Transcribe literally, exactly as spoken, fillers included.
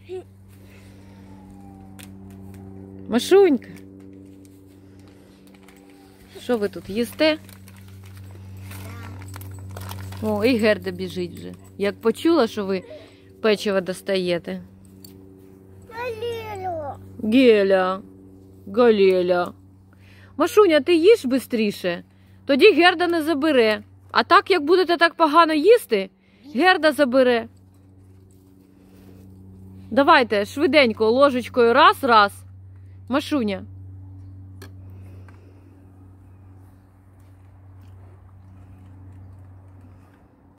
Машунька. Що ви тут їсте? О, і Герда біжить вже. Як почула, що ви печиво достаєте. Галіля. Геля. Галеля. Машуня, ти їж швидше, тоді Герда не забере. А так, як будете так погано їсти, Герда забере. Давайте швиденько ложечкою раз-раз. Машуня.